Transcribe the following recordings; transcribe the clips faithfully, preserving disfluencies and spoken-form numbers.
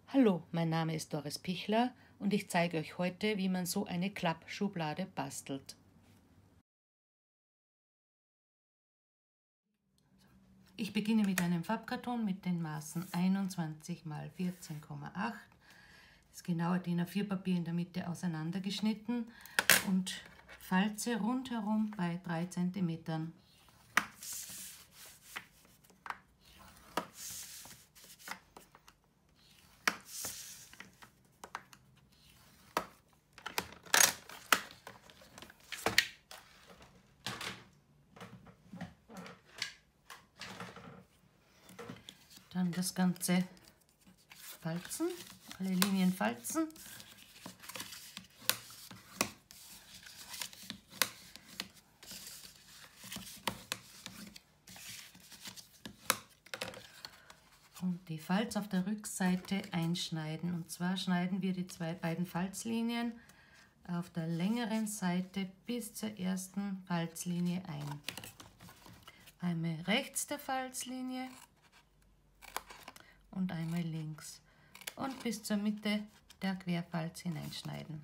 Hallo, mein Name ist Doris Pichler und ich zeige euch heute, wie man so eine Klappschublade bastelt. Ich beginne mit einem Farbkarton mit den Maßen einundzwanzig mal vierzehn Komma acht. Das genaue D I N A vier Papier in der Mitte auseinandergeschnitten und falze rundherum bei drei Zentimetern. Dann das Ganze falzen, alle Linien falzen. Und die Falz auf der Rückseite einschneiden. Und zwar schneiden wir die zwei, beiden Falzlinien auf der längeren Seite bis zur ersten Falzlinie ein. Einmal rechts der Falzlinie und einmal links und bis zur Mitte der Querfalz hineinschneiden.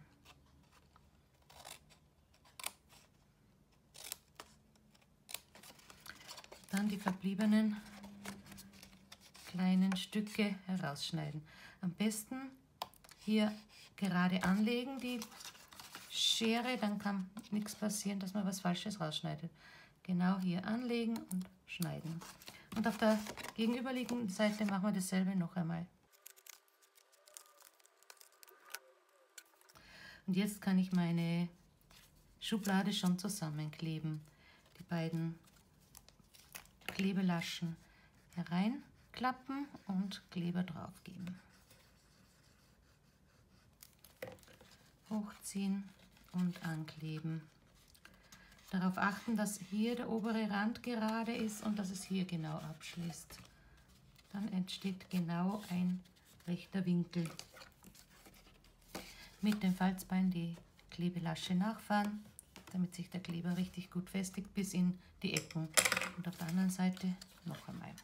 Dann die verbliebenen kleinen Stücke herausschneiden. Am besten hier gerade anlegen die Schere, dann kann nichts passieren, dass man was Falsches rausschneidet. Genau hier anlegen und schneiden. Und auf der gegenüberliegenden Seite machen wir dasselbe noch einmal. Und jetzt kann ich meine Schublade schon zusammenkleben. Die beiden Klebelaschen hereinklappen und Kleber drauf geben. Hochziehen und ankleben. Darauf achten, dass hier der obere Rand gerade ist und dass es hier genau abschließt. Dann entsteht genau ein rechter Winkel. Mit dem Falzbein die Klebelasche nachfahren, damit sich der Kleber richtig gut festigt bis in die Ecken. Und auf der anderen Seite noch einmal.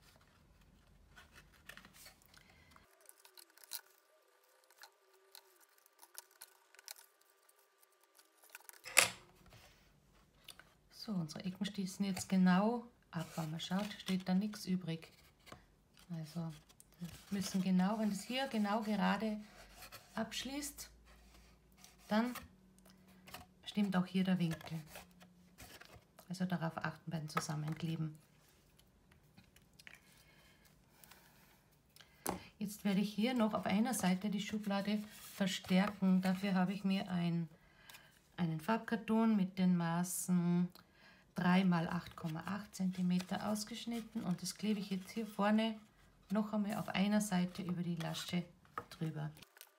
So, unsere Ecken schließen jetzt genau ab. Wenn man schaut, steht da nichts übrig. Also müssen genau, wenn es hier genau gerade abschließt, dann stimmt auch hier der Winkel. Also darauf achten beim Zusammenkleben. Jetzt werde ich hier noch auf einer Seite die Schublade verstärken. Dafür habe ich mir ein, einen Farbkarton mit den Maßen drei mal acht Komma acht Zentimeter ausgeschnitten und das klebe ich jetzt hier vorne noch einmal auf einer Seite über die Lasche drüber.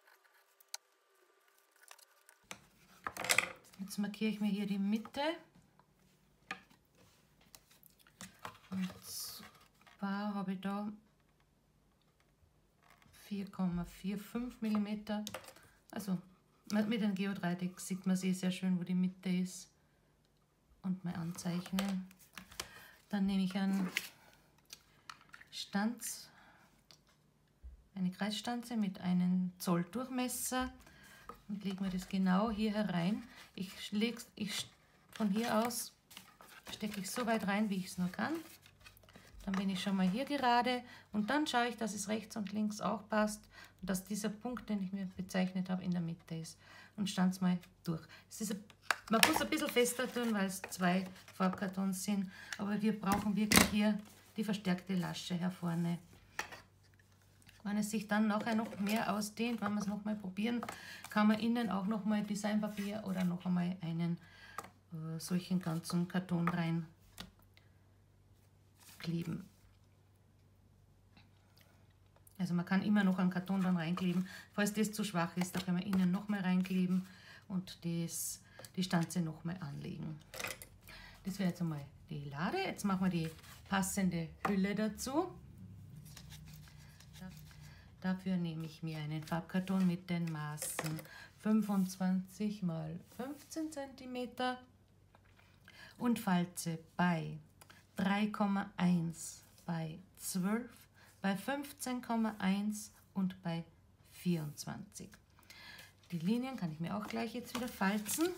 Jetzt markiere ich mir hier die Mitte. Und zwar habe ich da vier Komma fünfundvierzig Millimeter. Also mit dem Geodreieck sieht man sehr, sehr schön, wo die Mitte ist. Und mal anzeichnen. Dann nehme ich einen Stanz, eine Kreisstanze mit einem Zoll Durchmesser und lege mir das genau hier herein. Ich lege ich von hier aus stecke ich so weit rein, wie ich es nur kann. Dann bin ich schon mal hier gerade und dann schaue ich, dass es rechts und links auch passt und dass dieser Punkt, den ich mir bezeichnet habe, in der Mitte ist. Und stanze mal durch. Es ist ein, man muss ein bisschen fester tun, weil es zwei Farbkartons sind, aber wir brauchen wirklich hier die verstärkte Lasche her vorne. Wenn es sich dann nachher noch mehr ausdehnt, wenn wir es nochmal probieren, kann man innen auch nochmal Designpapier oder noch einmal einen äh, solchen ganzen Karton rein kleben. Also man kann immer noch einen Karton dann reinkleben. Falls das zu schwach ist, da kann man innen nochmal reinkleben und das, die Stanze nochmal anlegen. Das wäre jetzt einmal die Lade. Jetzt machen wir die passende Hülle dazu. Dafür nehme ich mir einen Farbkarton mit den Maßen fünfundzwanzig mal fünfzehn Zentimeter und falze bei drei Komma eins, bei zwölf, bei fünfzehn Komma eins und bei vierundzwanzig. Die Linien kann ich mir auch gleich jetzt wieder falzen.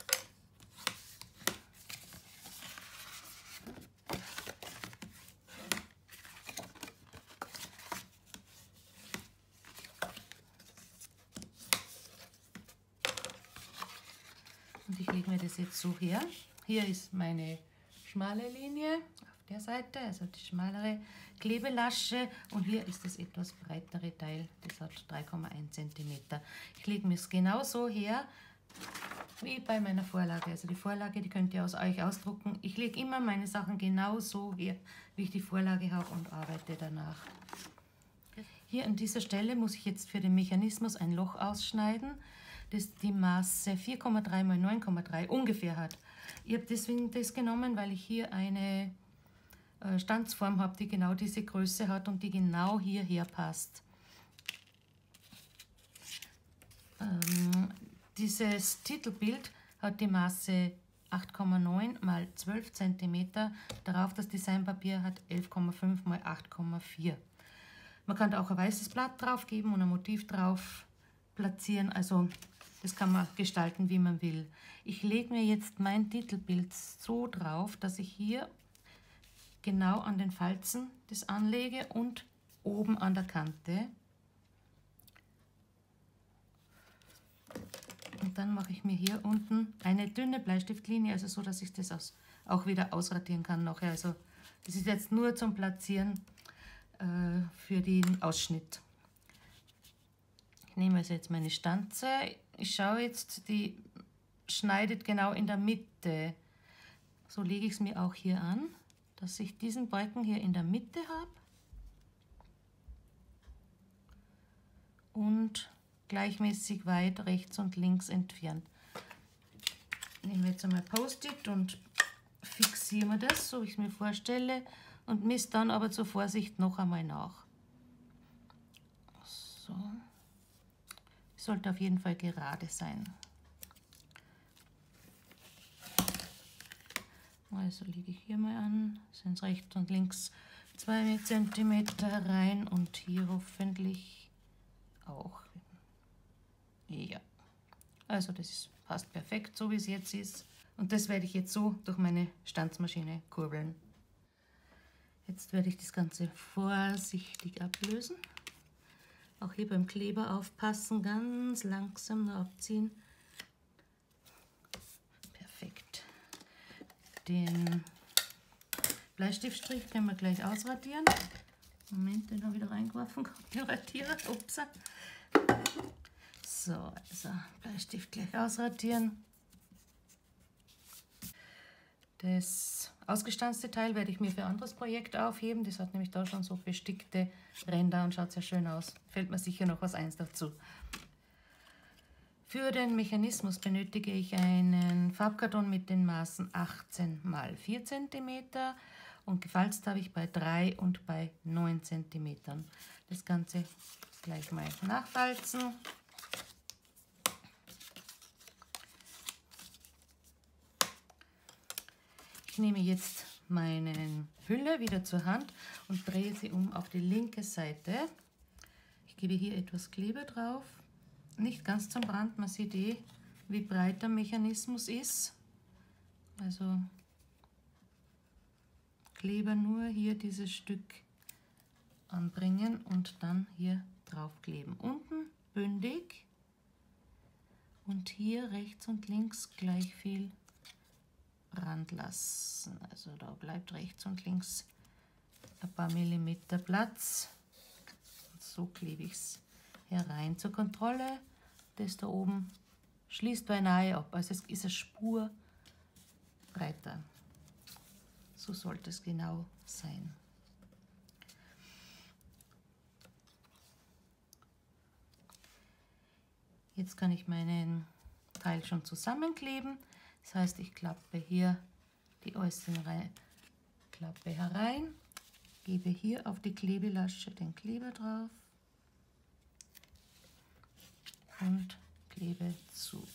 Und ich lege mir das jetzt so her. Hier ist meine schmale Linie auf der Seite, also die schmalere Klebelasche, und hier ist das etwas breitere Teil, das hat drei Komma eins Zentimeter. Ich lege mir es genauso her wie bei meiner Vorlage. Also die Vorlage, die könnt ihr aus euch ausdrucken. Ich lege immer meine Sachen genauso her, wie ich die Vorlage habe, und arbeite danach. Hier an dieser Stelle muss ich jetzt für den Mechanismus ein Loch ausschneiden, das die Maße vier Komma drei mal neun Komma drei ungefähr hat. Ich habe deswegen das genommen, weil ich hier eine äh, Stanzform habe, die genau diese Größe hat und die genau hierher passt. Ähm, dieses Titelbild hat die Maße acht Komma neun mal zwölf Zentimeter. Darauf das Designpapier hat elf Komma fünf mal acht Komma vier. Man kann da auch ein weißes Blatt drauf geben und ein Motiv drauf platzieren. Also das kann man gestalten, wie man will. Ich lege mir jetzt mein Titelbild so drauf, dass ich hier genau an den Falzen das anlege und oben an der Kante. Und dann mache ich mir hier unten eine dünne Bleistiftlinie, also so, dass ich das aus, auch wieder ausradieren kann nachher. Also das ist jetzt nur zum Platzieren äh, für den Ausschnitt. Ich nehme also jetzt meine Stanze. Ich schaue jetzt, die schneidet genau in der Mitte. So lege ich es mir auch hier an, dass ich diesen Balken hier in der Mitte habe. Und gleichmäßig weit rechts und links entfernt. Ich nehme jetzt einmal Post-it und fixiere mir das, so wie ich es mir vorstelle, und misst dann aber zur Vorsicht noch einmal nach. So. Sollte auf jeden Fall gerade sein. Also lege ich hier mal an, sind es rechts und links zwei Zentimeter rein und hier hoffentlich auch. Ja, also das ist, passt perfekt, so wie es jetzt ist. Und das werde ich jetzt so durch meine Stanzmaschine kurbeln. Jetzt werde ich das Ganze vorsichtig ablösen. Auch hier beim Kleber aufpassen, ganz langsam nur abziehen. Perfekt. Den Bleistiftstrich können wir gleich ausradieren. Moment, den habe ich wieder reingeworfen, den Radierer. Ups. So, also Bleistift gleich ausradieren. Das ausgestanzte Teil werde ich mir für ein anderes Projekt aufheben. Das hat nämlich da schon so bestickte Ränder und schaut sehr schön aus. Fällt mir sicher noch was eins dazu. Für den Mechanismus benötige ich einen Farbkarton mit den Maßen achtzehn mal vier Zentimeter und gefalzt habe ich bei drei und bei neun Zentimetern. Das Ganze gleich mal nachfalzen. Ich nehme jetzt meine Hülle wieder zur Hand und drehe sie um auf die linke Seite. Ich gebe hier etwas Kleber drauf, nicht ganz zum Rand, man sieht eh, wie breit der Mechanismus ist. Also Kleber nur hier dieses Stück anbringen und dann hier drauf kleben. Unten bündig und hier rechts und links gleich viel Rand lassen. Also da bleibt rechts und links ein paar Millimeter Platz. Und so klebe ich es herein. Zur Kontrolle, das da oben schließt beinahe ab. Also es ist eine Spur breiter. So sollte es genau sein. Jetzt kann ich meinen Teil schon zusammenkleben. Das heißt, ich klappe hier die äußere Klappe herein, gebe hier auf die Klebelasche den Kleber drauf und klebe zu.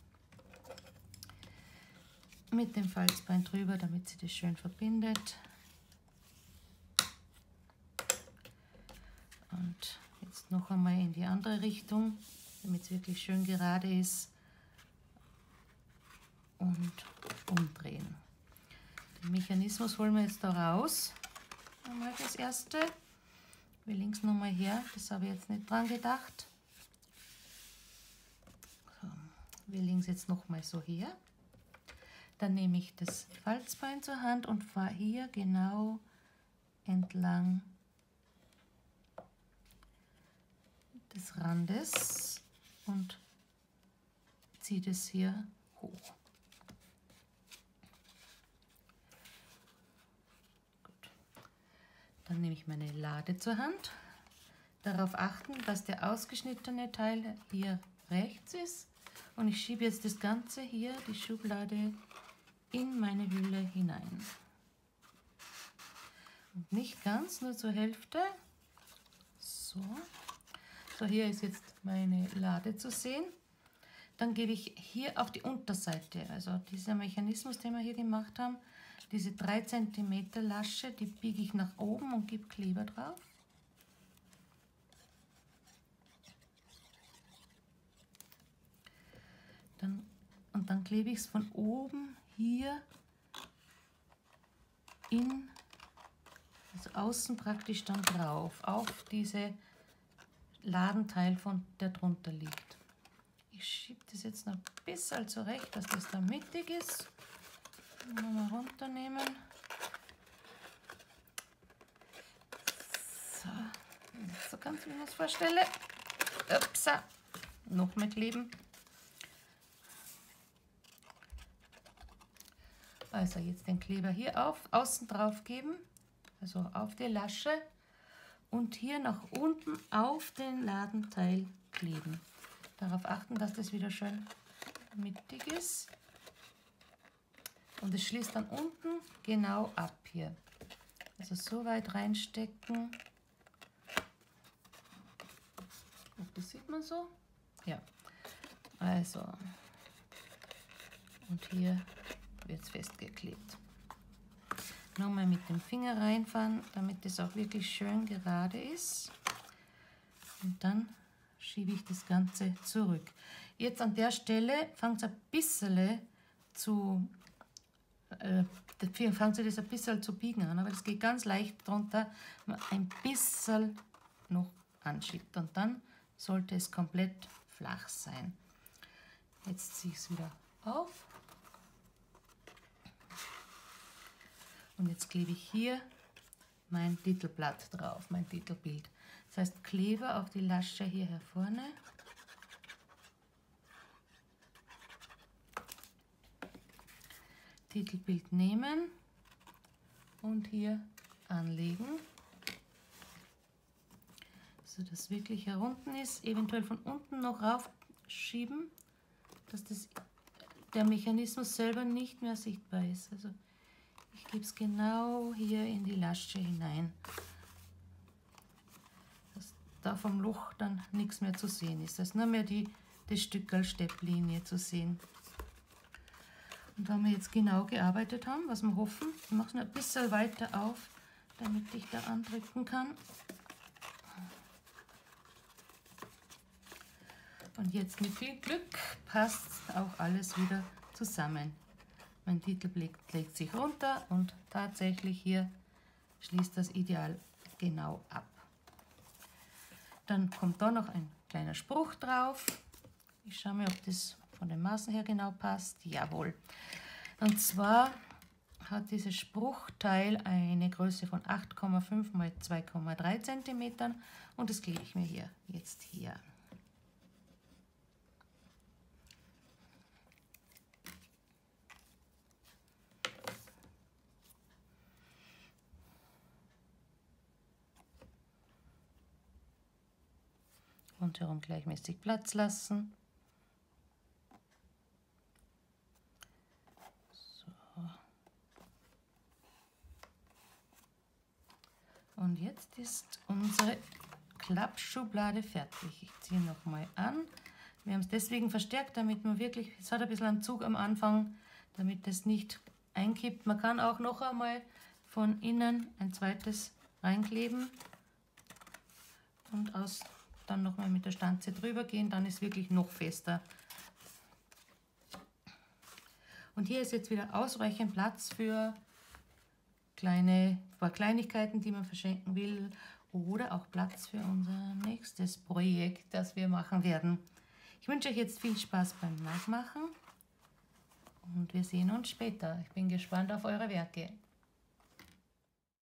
Mit dem Falzbein drüber, damit sie das schön verbindet. Und Jetzt noch einmal in die andere Richtung, damit es wirklich schön gerade ist. Und umdrehen. Den Mechanismus holen wir jetzt da raus. Einmal das erste. Wir legen es nochmal her, das habe ich jetzt nicht dran gedacht. So, wir legen es jetzt nochmal so her. Dann nehme ich das Falzbein zur Hand und fahre hier genau entlang des Randes und ziehe das hier hoch. Gut. Dann nehme ich meine Lade zur Hand. Darauf achten, dass der ausgeschnittene Teil hier rechts ist. Und ich schiebe jetzt das Ganze hier, die Schublade, in meine Hülle hinein. Und nicht ganz, nur zur Hälfte. So. So, hier ist jetzt meine Lade zu sehen. Dann gebe ich hier auf die Unterseite, also dieser Mechanismus, den wir hier gemacht haben, diese drei Zentimeter Lasche, die biege ich nach oben und gebe Kleber drauf. Dann, und dann klebe ich es von oben hier in, also außen praktisch dann drauf, auf diese Ladenteil, von der drunter liegt. Ich schiebe das jetzt noch ein bisschen zurecht, dass das da mittig ist. Nochmal runternehmen. So, so ganz wie ich mir das vorstelle. Upsa. Noch mehr kleben. Also jetzt den Kleber hier auf, außen drauf geben, also auf die Lasche und hier nach unten auf den Ladenteil kleben. Darauf achten, dass das wieder schön mittig ist. Und es schließt dann unten genau ab hier. Also so weit reinstecken. Das sieht man so. Ja. Also. Und hier wird es festgeklebt. Nochmal mit dem Finger reinfahren, damit es auch wirklich schön gerade ist. Und dann schiebe ich das Ganze zurück. Jetzt an der Stelle fängt es ein bisschen zu, äh, fängt das ein bisschen zu biegen an, aber das geht ganz leicht drunter, man ein bisschen noch anschiebt und dann sollte es komplett flach sein. Jetzt ziehe ich es wieder auf und jetzt klebe ich hier mein Titelblatt drauf, mein Titelbild. Das heißt, Kleber auf die Lasche hier vorne. Titelbild nehmen und hier anlegen, so dass wirklich herunten ist. Eventuell von unten noch raufschieben, dass das, der Mechanismus selber nicht mehr sichtbar ist. Also ich gebe es genau hier in die Lasche hinein, dass da vom Loch dann nichts mehr zu sehen ist. Dass nur mehr die, die Stückerl Stepplinie zu sehen. Und da wir jetzt genau gearbeitet haben, was wir hoffen, ich mache es noch ein bisschen weiter auf, damit ich da andrücken kann. Und jetzt mit viel Glück passt auch alles wieder zusammen. Mein Titelbild legt sich runter und tatsächlich hier schließt das ideal genau ab. Dann kommt da noch ein kleiner Spruch drauf. Ich schaue mir, ob das von den Maßen her genau passt. Jawohl. Und zwar hat dieses Spruchteil eine Größe von acht Komma fünf mal zwei Komma drei Zentimetern und das klebe ich mir hier jetzt hier an. Rundherum gleichmäßig Platz lassen. So. Und jetzt ist unsere Klappschublade fertig. Ich ziehe nochmal an. Wir haben es deswegen verstärkt, damit man wirklich, es hat ein bisschen einen Zug am Anfang, damit es nicht einkippt. Man kann auch noch einmal von innen ein zweites reinkleben und aus dann nochmal mit der Stanze drüber gehen, dann ist wirklich noch fester. Und hier ist jetzt wieder ausreichend Platz für kleine, paar Kleinigkeiten, die man verschenken will, oder auch Platz für unser nächstes Projekt, das wir machen werden. Ich wünsche euch jetzt viel Spaß beim Nachmachen und wir sehen uns später. Ich bin gespannt auf eure Werke.